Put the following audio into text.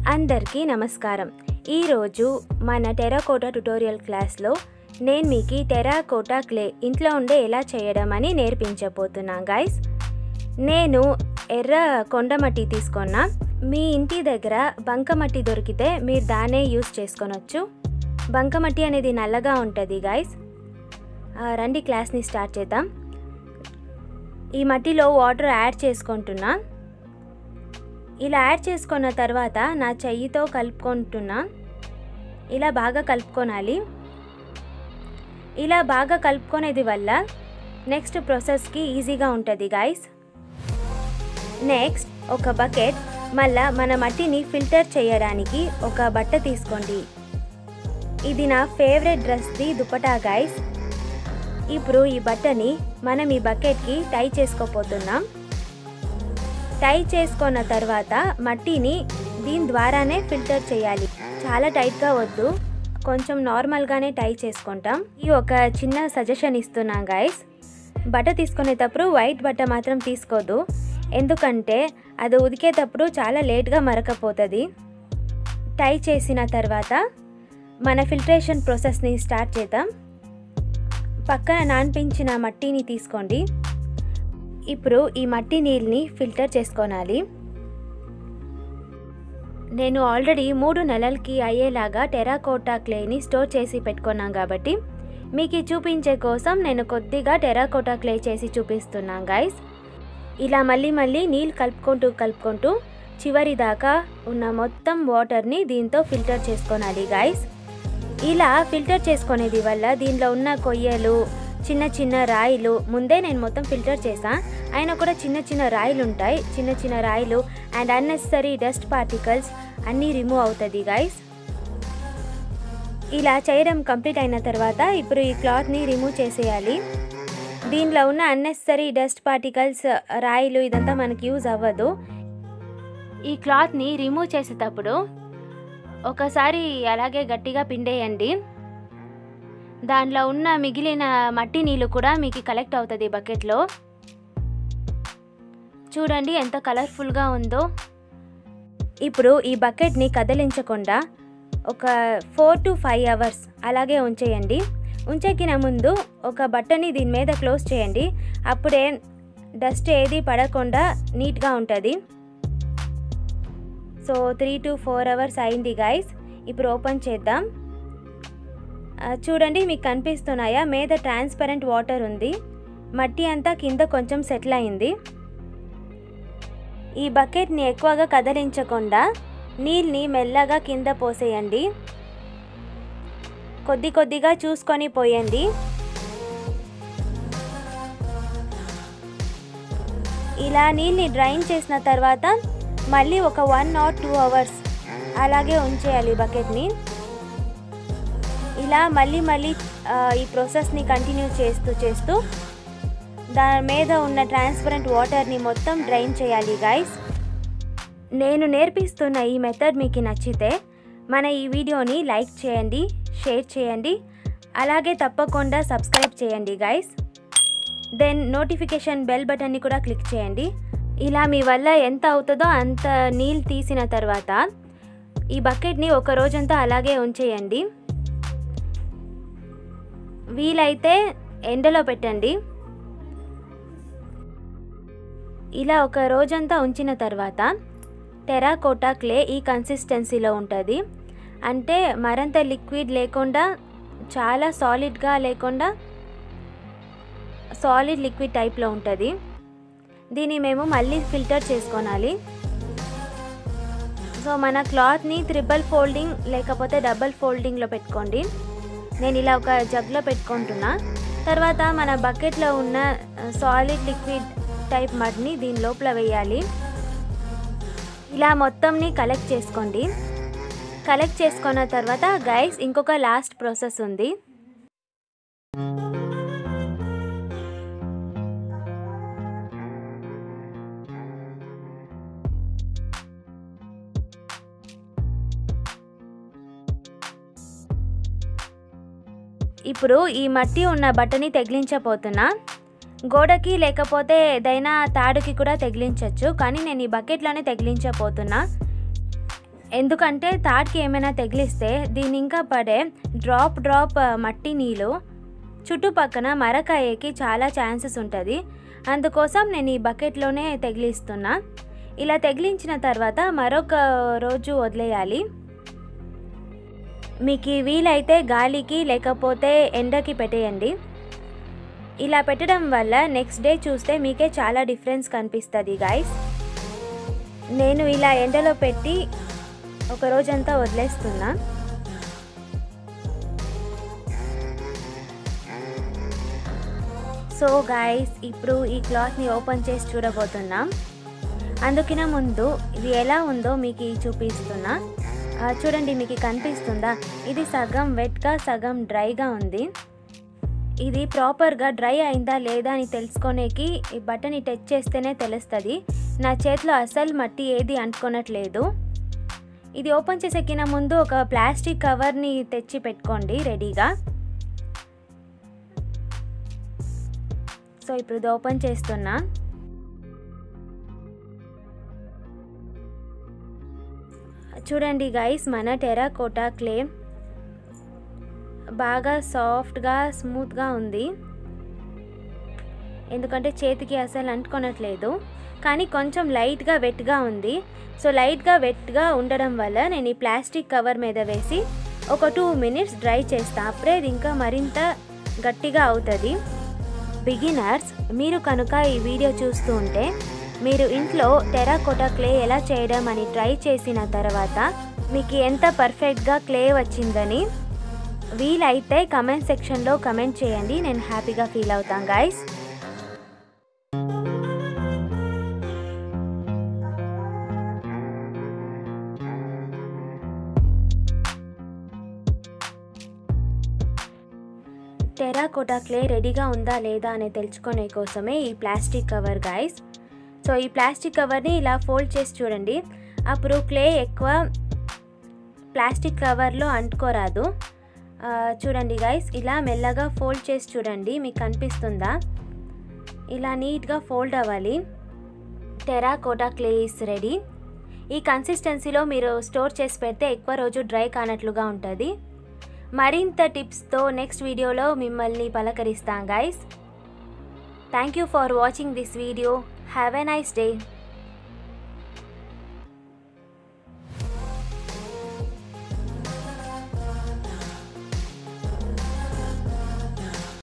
అందరికీ నమస్కారం। ఈ రోజు మన టెరాకోటా ట్యుటోరియల్ క్లాస్లో నేను మీకు టెరాకోటా క్లే ఇంట్లో ఉండే ఎలా చేయడం అని నేర్పించబోతున్నా గైస్। నేను ఎర్ర కొండమట్టి తీసుకున్నా। మీ ఇంటి దగ్గర బంకమట్టి దొరికితే మీరు దానే యూస్ చేసుకోవచ్చు। బంకమట్టి అనేది నల్లగా ఉంటది గైస్। రండి క్లాస్ ని స్టార్ట్ చేద్దాం। ఈ మట్టిలో వాటర్ యాడ్ చేసుకుంటున్నా। ఇలా యాడ్ చేసుకున్న తర్వాత నా చెయ్యితో కలుపుకుంటున్నా। ఇలా బాగా కలుపుకోవాలి। ఇలా బాగా కలుపుకునేది వల్ల నెక్స్ట్ ప్రాసెస్ కి ఈజీగా ఉంటది గైస్। నెక్స్ట్ ఒక బకెట్ మళ్ళా మన మట్టిని ఫిల్టర్ చేయడానికి ఒక బట్ట తీసుకోండి। ఇది నా ఫేవరెట్ డ్రెస్ ది దుపట్టా గైస్। ఇప్పుడు ఈ బట్టని మనం ఈ బకెట్ కి టై చేసుకోపోతున్నాం। టై చేసుకున్న తర్వాత మట్టిని దీని ద్వారానే ఫిల్టర్ చేయాలి। చాలా టైట్ గా వద్దు, కొంచెం నార్మల్ గానే టై చేసుకుంటాం। ఈ ఒక చిన్న సజెషన్ ఇస్తున్నా గైస్, బట్ట తీసుకునేటప్పుడు వైట్ బట్ట మాత్రం తీసుకోదు, ఎందుకంటే అది ఉదికేటప్పుడు చాలా లేట్ గా మరకపోతుంది। టై చేసిన తర్వాత మన ఫిల్టరేషన్ ప్రాసెస్ ని స్టార్ట్ చేద్దాం। పక్కన నానపించిన మట్టిని తీసుకోండి। ఇప్పుడు ఈ మట్టి నీళ్ళని ఫిల్టర్ చేసుకోవాలి। నేను ఆల్రెడీ 3 నెలలకి అయ్యేలాగా టెరాకోటా క్లేని స్టోర్ చేసి పెట్టుకున్నాను కాబట్టి మీకు చూపించే కోసం నేను కొద్దిగా టెరాకోటా క్లే చేసి చూపిస్తున్నాను గైస్। ఇలా మళ్ళీ నీళ్ళు కలుపుకుంటూ చివరి దాకా ఉన్న మొత్తం వాటర్ని దీంతో ఫిల్టర్ చేసుకోవాలి గైస్। ఇలా ఫిల్టర్ చేసుకునేది వల్ల దీనిలో ఉన్న కొయ్యలు చిన్న రాయిలు ముందే నేను మొత్తం ఫిల్టర్ చేసా, అయినా కూడా చిన్న రాయిలు ఉంటాయి। చిన్న రాయిలు అండ్ అన్నెసరీ డస్ట్ పార్టికల్స్ అన్నీ రిమూవ్ అవుతుంది గైస్। ఇలా చేయడం కంప్లీట్ అయిన తర్వాత ఇప్పుడు ఈ క్లాత్ని రిమూవ్ చేసేయాలి। దీనిలో ఉన్న అన్నెసరీ డస్ట్ పార్టికల్స్ రాయిలు ఇదంతా మనకి యూజ్ అవ్వదు। ఈ క్లాత్ని రిమూవ్ చేసేటప్పుడు ఒకసారి అలాగే గట్టిగా పిండేయండి, దానిలో ఉన్న మిగిలిన మట్టి నీళ్ళు కూడా మీకు కలెక్ట్ అవుతుంది బకెట్లో। చూడండి ఎంత కలర్ఫుల్గా ఉందో। ఇప్పుడు ఈ బకెట్ని కదిలించకుండా ఒక 4 to 5 అవర్స్ అలాగే ఉంచేయండి। ఉంచేకిన ముందు ఒక బట్టని దీని మీద క్లోజ్ చేయండి, అప్పుడే డస్ట్ ఏది పడకుండా నీట్గా ఉంటుంది। సో 3 to 4 అవర్స్ అయింది గైస్। ఇప్పుడు ఓపెన్ చేద్దాం। చూడండి మీకు కనిపిస్తున్నాయా, మీద ట్రాన్స్పరెంట్ వాటర్ ఉంది, మట్టి అంతా కింద కొంచెం సెటిల్ అయింది। ఈ బకెట్ని ఎక్కువగా కదిలించకుండా నీళ్ళని మెల్లగా కింద పోసేయండి, కొద్దిగా చూసుకొని పోయండి। ఇలా నీళ్ళని డ్రైన్ చేసిన తర్వాత మళ్ళీ ఒక 1 or 2 అవర్స్ అలాగే ఉంచేయాలి బకెట్ని। ఇలా మళ్ళీ ఈ ప్రాసెస్ని కంటిన్యూ చేస్తూ దాని మీద ఉన్న ట్రాన్స్పరెంట్ వాటర్ని మొత్తం డ్రైన్ చేయాలి గైస్। నేను నేర్పిస్తున్న ఈ మెథడ్ మీకు నచ్చితే మన ఈ వీడియోని లైక్ చేయండి, షేర్ చేయండి, అలాగే తప్పకుండా సబ్స్క్రైబ్ చేయండి గైస్। దెన్ నోటిఫికేషన్ బెల్ బటన్ని కూడా క్లిక్ చేయండి। ఇలా మీ వల్ల ఎంత అవుతుందో అంత నీళ్ళు తీసిన తర్వాత ఈ బకెట్ని ఒక రోజంతా అలాగే ఉంచేయండి, వీలైతే ఎండలో పెట్టండి। ఇలా ఒక రోజంతా ఉంచిన తర్వాత టెరాకోటా క్లే ఈ కన్సిస్టెన్సీలో ఉంటుంది, అంటే మరంత లిక్విడ్ లేకుండా చాలా సాలిడ్గా లేకుండా సాలిడ్ లిక్విడ్ టైప్లో ఉంటుంది। దీన్ని మేము మళ్ళీ ఫిల్టర్ చేసుకోవాలి। సో మన క్లాత్ని 3 ఫోల్డింగ్ లేకపోతే డబుల్ ఫోల్డింగ్లో పెట్టుకోండి। నేను ఇలా ఒక జగ్లో పెట్టుకుంటున్నా। తర్వాత మన బకెట్లో ఉన్న సాలిడ్ లిక్విడ్ టైప్ మడ్ని దీని లోపల వేయాలి। ఇలా మొత్తంని కలెక్ట్ చేసుకోండి। కలెక్ట్ చేసుకున్న తర్వాత గైస్ ఇంకొక లాస్ట్ ప్రాసెస్ ఉంది। ఇప్పుడు ఈ మట్టి ఉన్న బట్టని తగిలించబోతున్నా। గోడకి లేకపోతే ఏదైనా తాడుకి కూడా తగిలించవచ్చు, కానీ నేను ఈ బకెట్లోనే తగిలించబోతున్నా। ఎందుకంటే తాడ్కి ఏమైనా తగిలిస్తే దీని ఇంకా పడే డ్రాప్ మట్టి నీళ్ళు చుట్టుపక్కన మరకాయకి చాలా ఛాన్సెస్ ఉంటుంది. అందుకోసం నేను ఈ బకెట్లోనే తగిలిస్తున్నా. ఇలా తగిలించిన తర్వాత మరొక రోజు వదిలేయాలి. మీకు వీలైతే గాలికి లేకపోతే ఎండకి పెట్టేయండి. ఇలా పెట్టడం వల్ల నెక్స్ట్ డే చూస్తే మీకే చాలా డిఫరెన్స్ కనిపిస్తుంది గైస్. నేను ఇలా ఎండలో పెట్టి ఒక రోజంతా వదిలేస్తున్నా. సో గైస్, ఇప్పుడు ఈ క్లాత్ని ఓపెన్ చేసి చూడబోతున్నాం. అందుకనే ముందు ఇది ఎలా ఉందో మీకు చూపిస్తున్నా. చూడండి, మీకు కనిపిస్తుందా? ఇది సగం వెట్గా సగం డ్రైగా ఉంది. ఇది ప్రాపర్గా డ్రై అయిందా లేదా అని తెలుసుకునేకి ఈ బట్టని టచ్ చేస్తేనే తెలుస్తుంది. నా చేతిలో అసలు మట్టి ఏది అంటుకోనట్లేదు. ఇది ఓపెన్ చేసేకిన ముందు ఒక ప్లాస్టిక్ కవర్ని తెచ్చి పెట్టుకోండి రెడీగా. సో ఇప్పుడు ఇది ఓపెన్ చేస్తున్నా. చూడండి గైస్, మన టెరాకోటా క్లే బాగా సాఫ్ట్గా స్మూత్గా ఉంది. ఎందుకంటే చేతికి అసలు అంటుకోనట్లేదు, కానీ కొంచెం లైట్గా వెట్గా ఉంది. సో లైట్గా వెట్గా ఉండడం వల్ల నేను ఈ ప్లాస్టిక్ కవర్ మీద వేసి ఒక 2 minutes డ్రై చేస్తా. అప్పుడే ఇది ఇంకా మరింత గట్టిగా అవుతుంది. బిగినర్స్, మీరు కనుక ఈ వీడియో చూస్తూ ఉంటే మీరు ఇంట్లో టెరాకోటా క్లే ఎలా చేయడం అని ట్రై చేసిన తర్వాత మీకు ఎంత పర్ఫెక్ట్గా క్లే వచ్చిందని వీలైతే కమెంట్ సెక్షన్లో కమెంట్ చేయండి. నేను హ్యాపీగా ఫీల్ అవుతాను గైస్. టెరాకోటా క్లే రెడీగా ఉందా లేదా అని తెలుసుకునే కోసమే ఈ ప్లాస్టిక్ కవర్ గైస్. సో ఈ ప్లాస్టిక్ కవర్ని ఇలా ఫోల్డ్ చేసి చూడండి. అప్పుడు క్లే ఎక్కువ ప్లాస్టిక్ కవర్లో అంటుకోరాదు. చూడండి గైస్, ఇలా మెల్లగా ఫోల్డ్ చేసి చూడండి, మీకు కనిపిస్తుందా? ఇలా నీట్గా ఫోల్డ్ అవ్వాలి. Terracotta clay is ready. ఈ కన్సిస్టెన్సీలో మీరు స్టోర్ చేసి పెడితే ఎక్కువ రోజు డ్రై కానట్లుగా ఉంటుంది. మరింత టిప్స్తో నెక్స్ట్ వీడియోలో మిమ్మల్ని పలకరిస్తాం guys. Thank you for watching this video. Have a nice day.